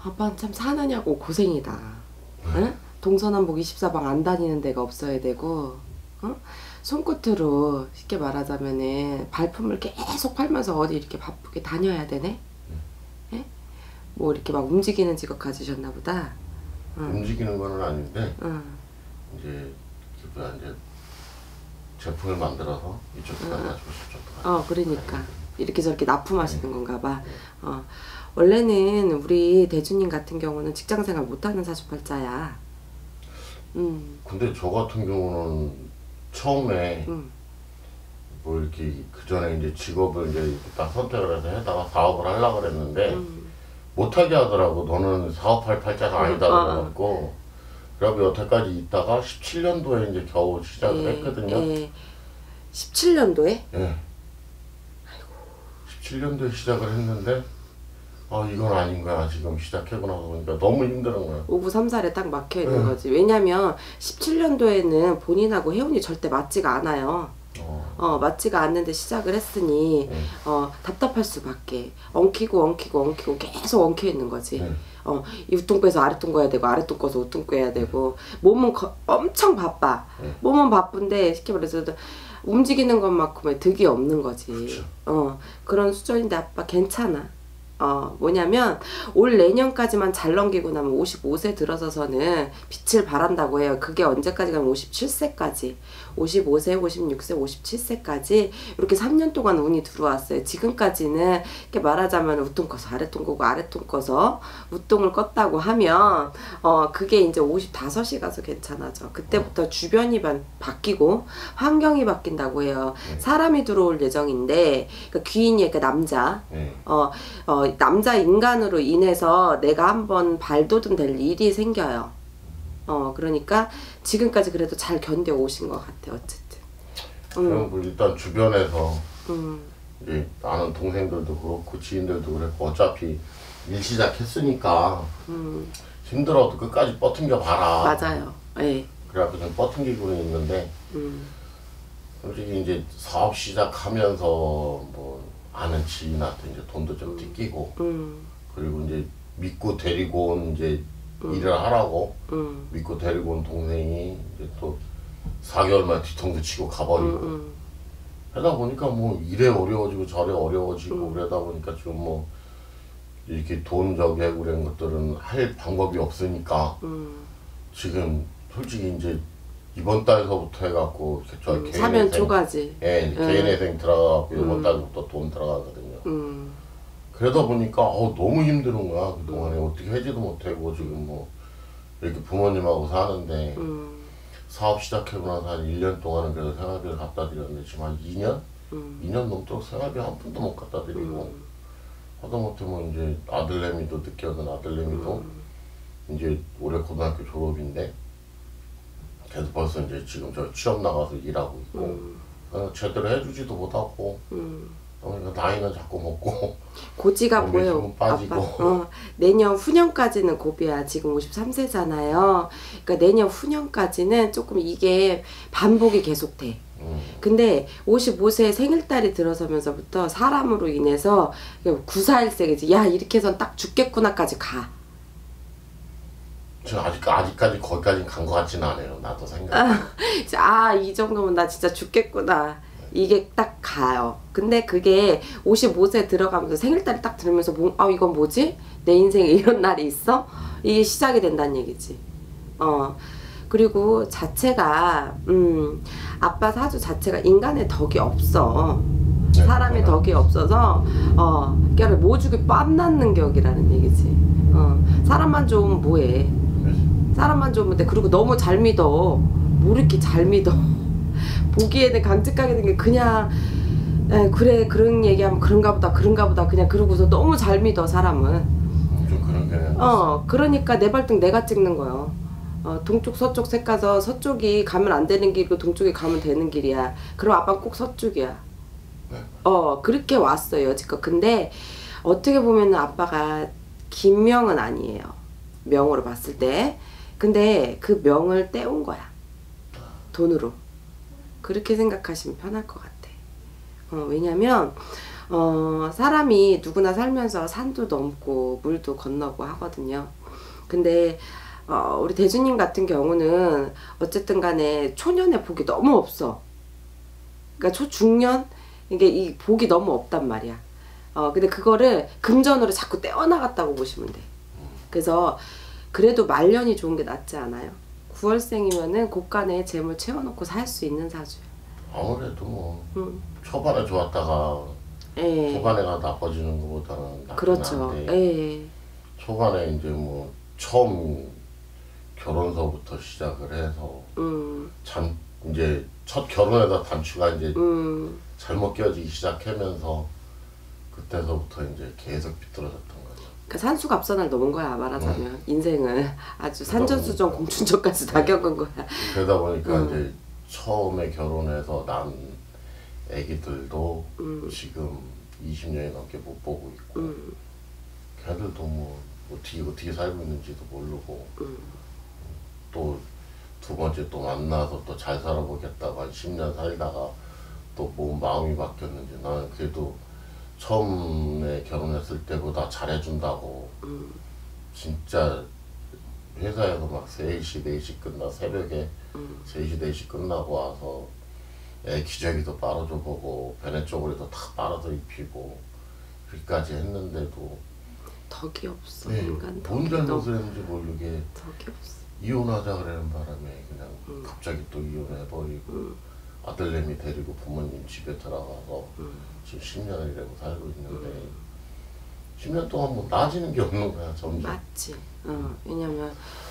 아빠는 참 사느냐고 고생이다. 응? 동서남북 24방 안 다니는 데가 없어야 되고, 어? 손끝으로 쉽게 말하자면은 발품을 계속 팔면서 어디 이렇게 바쁘게 다녀야 되네? 예? 뭐 이렇게 막 움직이는 직업 가지셨나 보다. 움직이는 거는 아닌데, 응. 이제 제품을 만들어서 이쪽도 가지고 저쪽도 그러니까 이렇게 저렇게 납품하시는 건가 봐. 원래는 우리 대주님 같은 경우는 직장생활 못하는 사주팔자야. 근데 저 같은 경우는 처음에 뭐 이렇게 그 전에 이제 직업을 이제 딱 선택을 해서 해다가 사업을 하려고 그랬는데 못하게 하더라고. 너는 사업할 팔자가 아니다 그래갖고 그리고 여태까지 있다가 17년도에 이제 겨우 시작을 했거든요. 17년도에? 예. 17년도에 시작을 했는데 이건 아닌 거야. 지금 시작하고 나서 보니까 너무 힘든 거야. 5구 3살에 딱 막혀 있는 거지. 왜냐면 17년도에는 본인하고 해운이 절대 맞지가 않아요. 맞지가 않는데 시작을 했으니 답답할 수밖에. 엉키고 계속 엉켜 있는 거지. 이 우뚱 빼서 아래뚱 꺼야 되고 아래뚱 꺼서 우뚱 꺼야 되고 몸은 엄청 바빠. 몸은 바쁜데 쉽게 말해서 움직이는 것만큼의 득이 없는 거지. 그렇죠. 그런 수준인데 아빠 괜찮아. 뭐냐면 올 내년까지만 잘 넘기고 나면 55세 들어서서는 빛을 발한다고 해요. 그게 언제까지 가면 57세까지 55세, 56세, 57세까지 이렇게 3년 동안 운이 들어왔어요. 지금까지는 이렇게 말하자면 우뚱 꺼서 아래뚱 꺼고 아래뚱 꺼서 우뚱을 껐다고 하면 그게 이제 55이 가서 괜찮아져. 그때부터 주변이 바뀌고 환경이 바뀐다고 해요. 사람이 들어올 예정인데 그러니까 귀인이 그러니까 남자 남자 인간으로 인해서 내가 한번 발돋움 될 일이 생겨요. 그러니까 지금까지 그래도 잘 견뎌 오신 것 같아. 어쨌든. 그럼 뭐 일단 주변에서 이제 아는 동생들도 그렇고 지인들도 그랬고 어차피 일 시작했으니까 힘들어도 끝까지 버팅겨 봐라. 맞아요. 예. 그래갖고 좀 버팅기고는 있는데 솔직히 이제 사업 시작하면서 뭐 아는 지인한테 이제 돈도 좀 뜯기고 그리고 이제 믿고 데리고 온 이제 일을 하라고 믿고 데리고 온 동생이 이제 또 4개월 만에 뒤통수 치고 가버리고 하다 보니까 뭐 이래 어려워지고 저래 어려워지고 그러다 보니까 지금 뭐 이렇게 돈 저기 하고 그런 것들은 할 방법이 없으니까 지금 솔직히 이제 이번 달서부터 해갖고 저 사면 초과지. 개인회생 들어가고 이번 달부터 돈 들어가거든요. 그러다 보니까 너무 힘든 거야. 그동안에 어떻게 하지도 못하고 지금 뭐 이렇게 부모님하고 사는데 사업 시작하고 나서 한 1년 동안은 그래도 생활비를 갖다 드렸는데 지금 한 2년? 2년 넘도록 생활비 한 푼도 못 갖다 드리고 하다못해 뭐 이제 아들내미도 늦게 오는 아들내미도 이제 올해 고등학교 졸업인데 그래서 벌써 이제 지금 저 취업 나가서 일하고 있고 제대로 해주지도 못하고 그러니까 나이는 자꾸 먹고 고지가 보여. 빠지고. 아빠. 내년 후년까지는 고비야. 지금 53세잖아요. 그러니까 내년 후년까지는 조금 이게 반복이 계속돼. 근데 55세 생일달이 들어서면서부터 사람으로 인해서 941세겠지. 야 이렇게 해서 딱 죽겠구나까지 가. 저 아직까지 거기까지 간 것 같지는 않아요. 나도 생각. 이 정도면 나 진짜 죽겠구나. 이게 딱 가요. 근데 그게 55세 들어가면서 생일달이 딱 들으면서 이건 뭐지? 내 인생에 이런 날이 있어? 이게 시작이 된다는 얘기지. 그리고 자체가 아빠 사주 자체가 인간의 덕이 없어. 사람의 덕이 없어서 그냥 모주기 뺨 낳는 격이라는 얘기지. 사람만 좋으면 뭐해. 사람만 좋으면 돼. 그리고 너무 잘 믿어. 뭐 이렇게 잘 믿어. 보기에는 강직하게 된 게 그냥 그래 그런 얘기하면 그런가 보다 그냥 그러고서 너무 잘 믿어 사람은. 좀 그런 게 그러니까 내 발등 내가 찍는 거요. 동쪽 서쪽 색 가서 서쪽이 가면 안 되는 길이고 동쪽이 가면 되는 길이야. 그럼 아빠는 꼭 서쪽이야. 그렇게 왔어요 여지껏. 근데 어떻게 보면 아빠가 김명은 아니에요. 명으로 봤을 때. 근데 그 명을 떼온 거야. 돈으로. 그렇게 생각하시면 편할 것 같아. 왜냐면 사람이 누구나 살면서 산도 넘고 물도 건너고 하거든요. 근데 우리 대주님 같은 경우는 어쨌든 간에 초년에 복이 너무 없어. 그러니까 초중년 이게 이 복이 너무 없단 말이야. 근데 그거를 금전으로 자꾸 떼어나갔다고 보시면 돼. 그래서 그래도 말년이 좋은 게 낫지 않아요? 9월생이면은 곳간에 재물 채워놓고 살 수 있는 사주야. 아무래도 뭐 초반에 좋았다가 초반에 가 나빠지는 것보다는 낫긴 그렇죠. 한데 초반에 이제 뭐 처음 결혼서부터 시작을 해서 이제 첫 결혼에다 단추가 이제 잘못 껴지기 시작하면서 그때서부터 이제 계속 비뚤어졌던 거죠. 그러니까 산수갑선을 넘은 거야 말하자면. 인생을 아주 산전수전 공춘전까지 다 겪은 거야. 그러다 보니까 이제 처음에 결혼해서 난 애기들도 지금 20년이 넘게 못 보고 있고 걔들도 뭐 어떻게 살고 있는지도 모르고 또 두 번째 또 만나서 또 잘 살아보겠다고 한 10년 살다가 또 뭐 마음이 바뀌었는지 나는 그래도 처음에 결혼했을 때보다 잘해준다고 진짜 회사에서 막 3시 4시 끝나 새벽에 3시 4시 끝나고 와서 애 기저귀도 빨아줘 보고 베네 쪼그리도 다 빨아서 입히고 그까지 했는데도 덕이 없어. 네, 인간 뭔 덕이 잘못을 했는지 모르게 덕이 없어. 이혼하자 그러는 바람에 그냥 갑자기 또 이혼해버리고 아들내미 데리고 부모님 집에 들어가서 지금 10년을 이러고 살고 있는데 10년 동안 뭐 나아지는 게 없는 거야 점점. 맞지. 왜냐면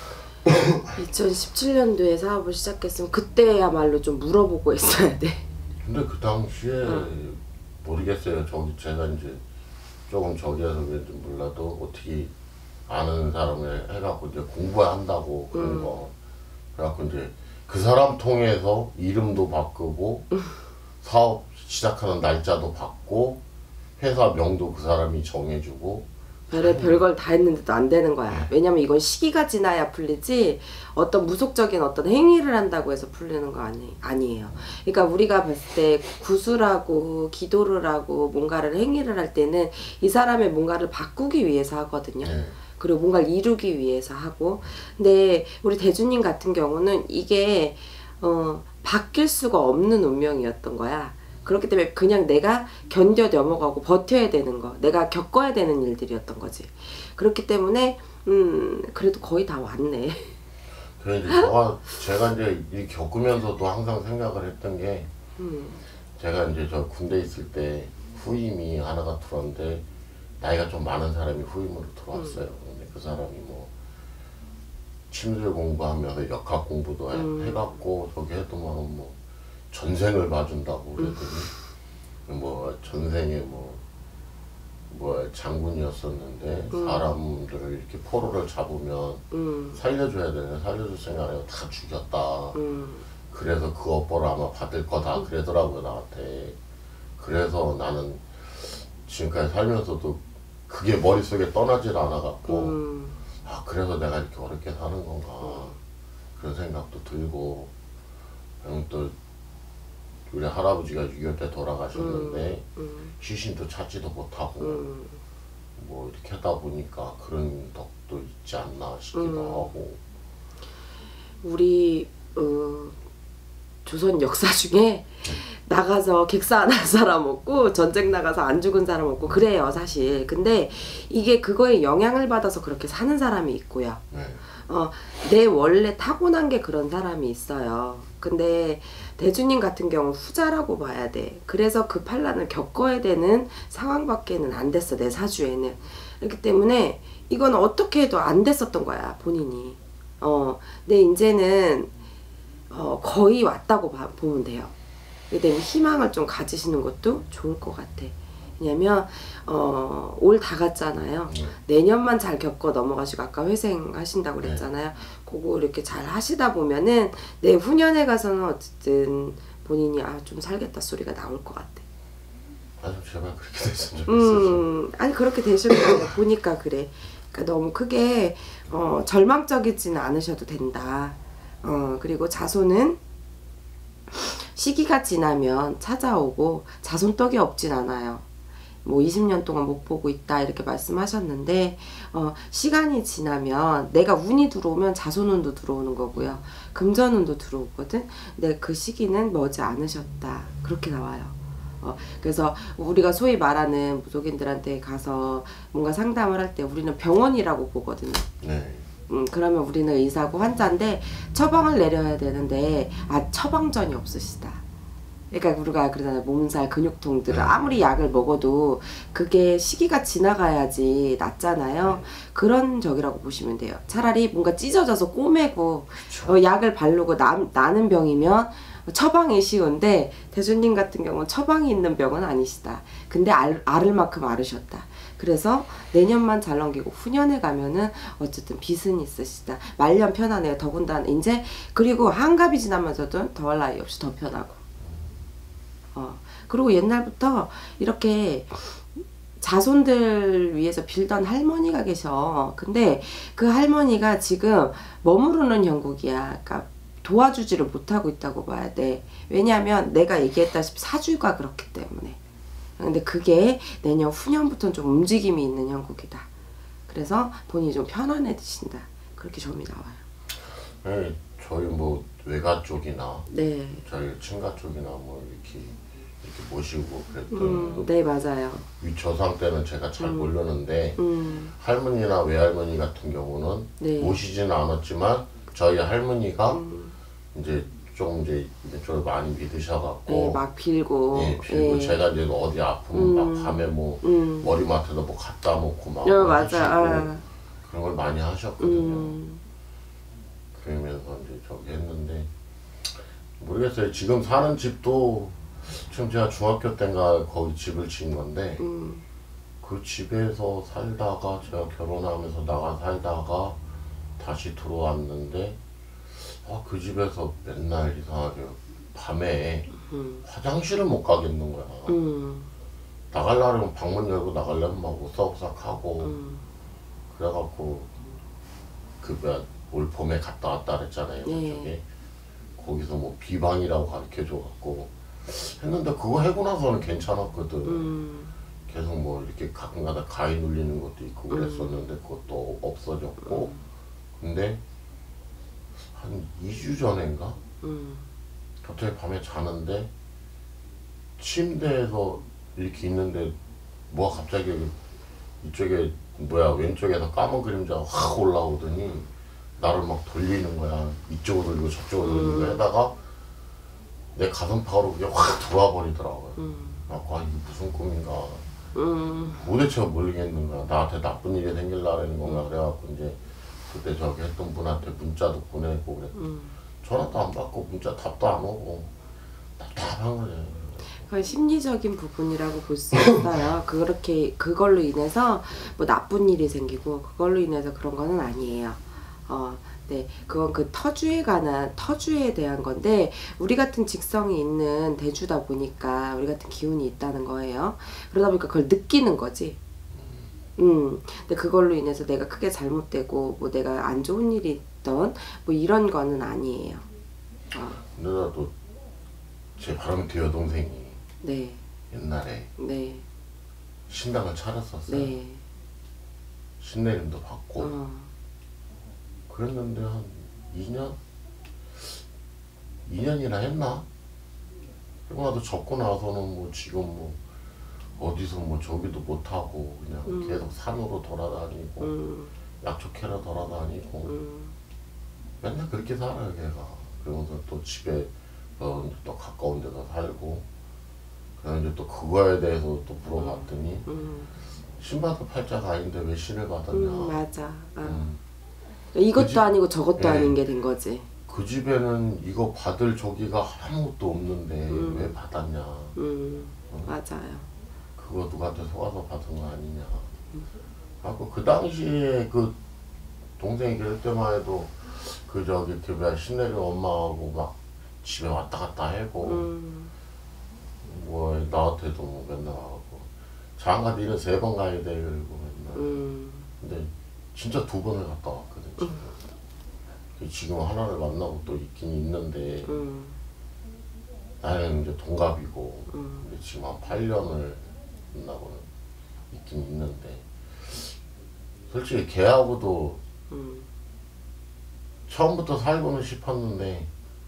2017년도에 사업을 시작했으면 그때야말로 좀 물어보고 했어야 돼. 근데 그 당시에 모르겠어요. 제가 이제 조금 저기에서 그런지 몰라도 어떻게 아는 사람을 해갖고 이제 공부한다고 그런 거. 그래갖고 이제 그 사람 통해서 이름도 바꾸고 사업 시작하는 날짜도 바꾸고 회사 명도 그 사람이 정해주고 별걸 다 했는데도 안 되는 거야. 왜냐면 이건 시기가 지나야 풀리지 어떤 무속적인 어떤 행위를 한다고 해서 풀리는 거 아니에요. 그러니까 우리가 봤을 때 구술하고 기도를 하고 뭔가를 행위를 할 때는 이 사람의 뭔가를 바꾸기 위해서 하거든요. 그리고 뭔가를 이루기 위해서 하고. 근데 우리 대주님 같은 경우는 이게 바뀔 수가 없는 운명이었던 거야. 그렇기 때문에 그냥 내가 견뎌 넘어가고 버텨야 되는 거, 내가 겪어야 되는 일들이었던 거지. 그렇기 때문에 그래도 거의 다 왔네. 그래 이제 제가 이제 이 겪으면서도 항상 생각을 했던 게 제가 이제 저 군대 있을 때 후임이 하나가 들어왔는데 나이가 좀 많은 사람이 후임으로 들어왔어요. 근데 그 사람이 뭐 침술 공부하면서 역학 공부도 해갖고 저기 해도 뭐 전생을 봐준다고 그랬더니 뭐 전생에 뭐 장군이었었는데 사람들을 이렇게 포로를 잡으면 살려줘야 되는데 살려줄 생각 안 하고 다 죽였다. 그래서 그 업보를 아마 받을 거다 그러더라고요 나한테. 그래서 나는 지금까지 살면서도 그게 머릿속에 떠나질 않아갖고 아 그래서 내가 이렇게 어렵게 사는 건가 그런 생각도 들고. 또 우리 할아버지가 6.25 때 돌아가셨는데 시신도 찾지도 못하고 뭐 이렇게 하다 보니까 그런 덕도 있지 않나 싶기도 하고. 우리 조선 역사 중에 나가서 객사 안 한 사람 없고 전쟁 나가서 안 죽은 사람 없고 그래요 사실. 근데 이게 그거에 영향을 받아서 그렇게 사는 사람이 있고요. 내 원래 타고난 게 그런 사람이 있어요. 근데 대주님 같은 경우 후자라고 봐야 돼. 그래서 그 판란을 겪어야 되는 상황밖에는 안 됐어 내 사주에는. 그렇기 때문에 이건 어떻게 해도 안 됐었던 거야 본인이. 근데 이제는 거의 왔다고 보면 돼요. 그렇기 때문에 희망을 좀 가지시는 것도 좋을 것 같아. 왜냐면 올 다 갔잖아요. 내년만 잘 겪어 넘어가시고 아까 회생하신다고 그랬잖아요. 그거 이렇게 잘 하시다 보면은 내후년에 가서는 어쨌든 본인이 좀 살겠다 소리가 나올 것 같아. 아주 제발 그렇게 됐으면 좋겠어. 아니 그렇게 되실 거예요. 보니까 그래. 그러니까 너무 크게 절망적이지는 않으셔도 된다. 그리고 자손은 시기가 지나면 찾아오고 자손떡이 없진 않아요. 뭐 20년 동안 못 보고 있다 이렇게 말씀하셨는데 시간이 지나면 내가 운이 들어오면 자손운도 들어오는 거고요. 금전운도 들어오거든. 근데 그 시기는 머지 않으셨다. 그렇게 나와요. 그래서 우리가 소위 말하는 무속인들한테 가서 뭔가 상담을 할 때 우리는 병원이라고 보거든요. 네. 그러면 우리는 의사고 환자인데 처방을 내려야 되는데 처방전이 없으시다. 그러니까 우리가 그러잖아요. 몸살, 근육통들을 아무리 약을 먹어도 그게 시기가 지나가야지 낫잖아요. 그런 적이라고 보시면 돼요. 차라리 뭔가 찢어져서 꼬매고 약을 바르고 나는 병이면 처방이 쉬운데 대주님 같은 경우는 처방이 있는 병은 아니시다. 근데 앓을 만큼 앓으셨다. 그래서 내년만 잘 넘기고 후년에 가면은 어쨌든 빚은 있으시다. 말년 편하네요. 더군다나 이제 그리고 한갑이 지나면서도 더할 나위 없이 더 편하고. 그리고 옛날부터 이렇게 자손들 위해서 빌던 할머니가 계셔. 근데 그 할머니가 지금 머무르는 형국이야. 그러니까 도와주지를 못하고 있다고 봐야 돼. 왜냐하면 내가 얘기했다시피 사주가 그렇기 때문에. 근데 그게 내년 후년부터는 좀 움직임이 있는 형국이다. 그래서 본인이 좀 편안해지신다. 그렇게 점이 나와요. 네, 저희 뭐 외가 쪽이나 네. 저희 친가 쪽이나 뭐 이렇게 모시고 그랬던 네, 맞아요. 위조상 때는 제가 잘 모르는데 할머니나 외할머니 같은 경우는 네. 모시지는 않았지만 저희 할머니가 이제 좀 이제 저를 많이 믿으셔갖고 네, 막 빌고. 예, 빌고 예. 제가 이제 어디 아프면 막 밤에 뭐 머리맡에다 뭐 갖다 놓고 막 맞아. 그런 걸 많이 하셨거든요. 그러면서 이제 저기 했는데 모르겠어요. 지금 사는 집도 지금 제가 중학교 때인가 거기 집을 지은 건데 그 집에서 살다가 제가 결혼하면서 나가 살다가 다시 들어왔는데 그 집에서 맨날 이상하게 밤에 화장실을 못 가겠는 거야. 나가려면 방문 열고 나가려면 막 오싹오싹하고 그래갖고 올 봄에 갔다 왔다 그랬잖아요. 저기 거기서 뭐 비방이라고 가르쳐줘갖고 했는데 그거 하고 나서는 괜찮았거든. 계속 뭐 이렇게 가끔가다 가위 눌리는 것도 있고 그랬었는데 그것도 없어졌고 근데 한 2주 전인가 갑자기 밤에 자는데 침대에서 이렇게 있는데 뭐가 갑자기 이쪽에 왼쪽에서 까만 그림자가 확 올라오더니 나를 막 돌리는 거야. 이쪽으로 돌리고 저쪽으로 돌리는 거야. 하다가 내 가슴팍으로 그게 확 들어와 버리더라고요. 이게 무슨 꿈인가. 도대체 모르겠는 거야. 나한테 나쁜 일이 생길라는 건가. 그래갖고 이제 그때 저기 했던 분한테 문자도 보내고 그랬고 전화도 안 받고 문자 답도 안 오고 답답한 거예요. 그건 심리적인 부분이라고 볼 수 있어요. 그걸로 인해서 뭐 나쁜 일이 생기고 그걸로 인해서 그런 거는 아니에요. 네, 그건 그 터주에 대한 건데 우리 같은 직성이 있는 대주다 보니까 우리 같은 기운이 있다는 거예요. 그러다 보니까 그걸 느끼는 거지. 근데 그걸로 인해서 내가 크게 잘못되고 뭐 내가 안 좋은 일이 있던 뭐 이런 거는 아니에요. 근데 나도 제 바람팀 여동생이 네. 옛날에 네. 신당을 차렸었어요. 네. 신내림도 받고 그랬는데 한 2년이나 했나? 그리고 나도 접고 나서는 뭐 지금 뭐 어디서 뭐 저기도 못하고 그냥 계속 산으로 돌아다니고 약초 캐러 돌아다니고 맨날 그렇게 살아요 걔가. 그러면서 또 집에 또 가까운 데서 살고 그래서 이제 또 그거에 대해서 또 물어봤더니 신받을 팔자가 아닌데 왜 신을 받았냐. 맞아. 이것도 아니고 저것도 아닌 게 된 거지. 그 집에는 이거 받을 저기가 아무것도 없는데 왜 받았냐. 맞아요. 그거 누구한테 속아서 받은 거 아니냐. 하고 그 당시에 그 동생이 그럴 때만 해도 그 저기 신내림 엄마하고 막 집에 왔다 갔다 하고 뭐 나한테도 뭐 맨날 하고 장가 니는 3번 가야 돼 그리고 맨날. 근데 진짜 2번을 갔다 왔거든 지금 하나를 만나고 또 있긴 있는데 나는 이제 동갑이고 근데 지금 한 8년을 만나고는 있긴 있는데 솔직히 걔하고도 처음부터 살고는 싶었는데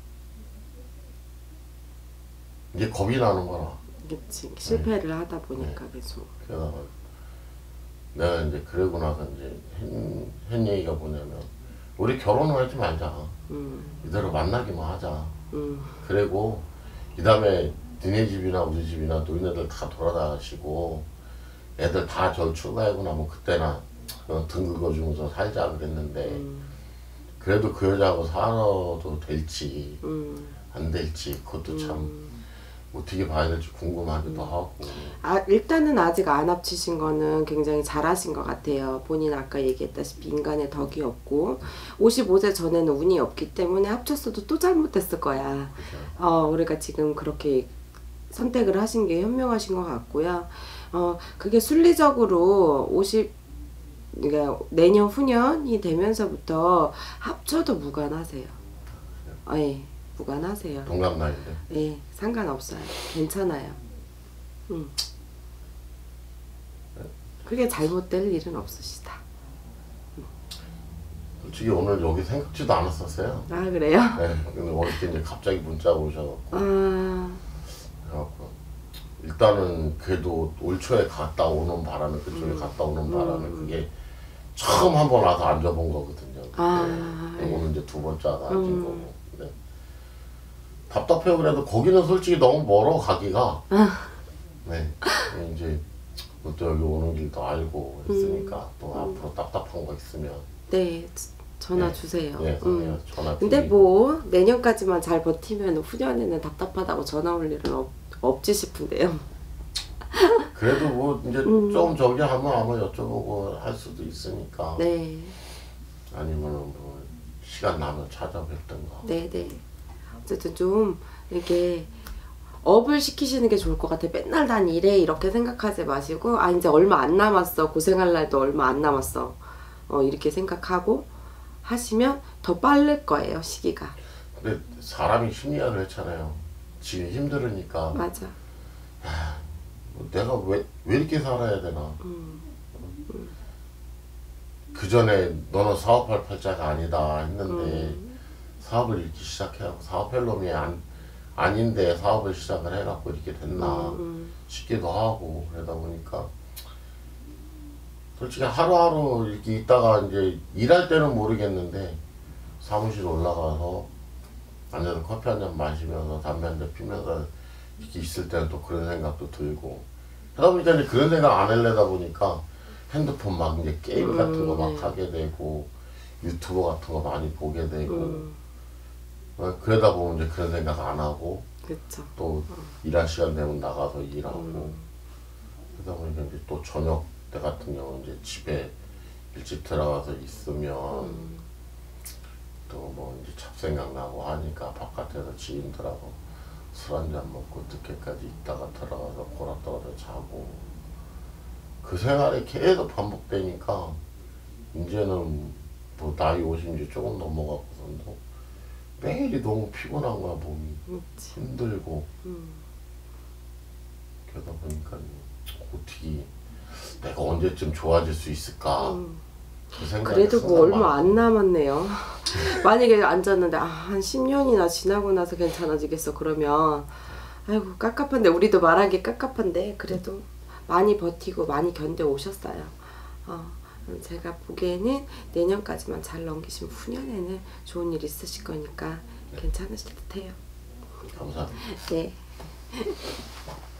이제 겁이 나는 거라. 그치. 실패를 하다 보니까 계속. 게다가 내가 이제 그러고 나서 이제 한 얘기가 뭐냐면 우리 결혼을 하지 말자. 이대로 만나기만 하자. 그리고 이 다음에 니네 집이나 우리 집이나 노인네들 다 돌아다니시고 애들 다 저 출가하고 나면 그때나 등 긁어주면서 살자 그랬는데 그래도 그 여자하고 살아도 될지 안 될지 그것도 참 어떻게 봐야 될지 궁금하기도 하고. 일단은 아직 안 합치신 거는 굉장히 잘하신 것 같아요. 본인 아까 얘기했다시피 인간의 덕이 없고 55세 전에는 운이 없기 때문에 합쳤어도 또 잘못했을 거야. 우리가 지금 그렇게 선택을 하신 게 현명하신 것 같고요. 그게 순리적으로 그러니까 내년 후년이 되면서부터 합쳐도 무관하세요. 예. 무관하세요. 동갑 나이인데? 네, 상관없어요. 괜찮아요. 그게 잘못될 일은 없으시다. 솔직히 오늘 여기 생각지도 않았었어요. 아, 그래요? 네, 근데 어저께 이제 갑자기 문자가 오셔갖고. 그래갖고 일단은 그래도 올 초에 갔다 오는 바람에 그쪽에 갔다 오는 바람에 그게 처음 한 번 와서 앉아본 거거든요. 네. 오늘 이제 두 번째 와서 앉은 거고. 네. 답답해요. 그래도 거기는 솔직히 너무 멀어 가기가. 네. 이제 또 여기 오는 길도 알고 있으니까 또 앞으로 답답한 거 있으면 네 전화 주세요. 네, 전화. 근데 뭐 내년까지만 잘 버티면 후년에는 답답하다고 전화 올 일은 없지 싶은데요. 그래도 뭐 이제 좀 저기 하면 아마 여쭤보고 할 수도 있으니까. 네. 아니면은 뭐 시간 나면 찾아뵙던가. 네네. 어쨌든 좀 이렇게 업을 시키시는 게 좋을 것 같아요. 맨날 난 이래 이렇게 생각하지 마시고 이제 얼마 안 남았어. 고생할 날도 얼마 안 남았어. 이렇게 생각하고 하시면 더 빠를 거예요. 시기가. 근데 사람이 심리학을 했잖아요. 지금 힘들으니까. 맞아. 내가 왜 이렇게 살아야 되나. 그 전에 너는 사업할 팔자가 아니다 했는데 사업을 이렇게 시작해갖고 사업할 놈이 아닌데 사업을 시작을 해갖고 이렇게 됐나 싶기도 하고. 그러다 보니까 솔직히 하루하루 이렇게 있다가 이제 일할 때는 모르겠는데 사무실 올라가서 앉아서 커피 한 잔 마시면서 담배 한 잔 피면서 이렇게 있을 때는 또 그런 생각도 들고. 그러다 보니까 이제 그런 생각 안 하려다 보니까 핸드폰 막 이제 게임 같은 거 막 하게 되고 유튜브 같은 거 많이 보게 되고. 그러다 보면 이제 그런 생각 안 하고. 그쵸. 또 일할 시간 되면 나가서 일하고. 그러다 보니까 이제 또 저녁 때 같은 경우는 이제 집에 일찍 들어가서 있으면 또 뭐 이제 잡생각 나고 하니까 바깥에서 지인들하고 술 한잔 먹고 늦게까지 있다가 들어가서 골아 떨어져 자고. 그 생활이 계속 반복되니까 이제는 뭐 나이 50 조금 넘어가고서도 매일이 너무 피곤한 거야. 몸이 힘들고. 그러다 보니까 어떻게 내가 언제쯤 좋아질 수 있을까. 그 그래도 뭐 얼마 안 남았네요. 만약에 앉았는데 한 10년이나 지나고 나서 괜찮아지겠어 그러면 아이고 깝깝한데. 우리도 말하기 깝깝한데 그래도 많이 버티고 많이 견뎌 오셨어요. 제가 보기에는 내년까지만 잘 넘기시면 후년에는 좋은 일 있으실 거니까 괜찮으실 듯해요. 감사합니다. 네.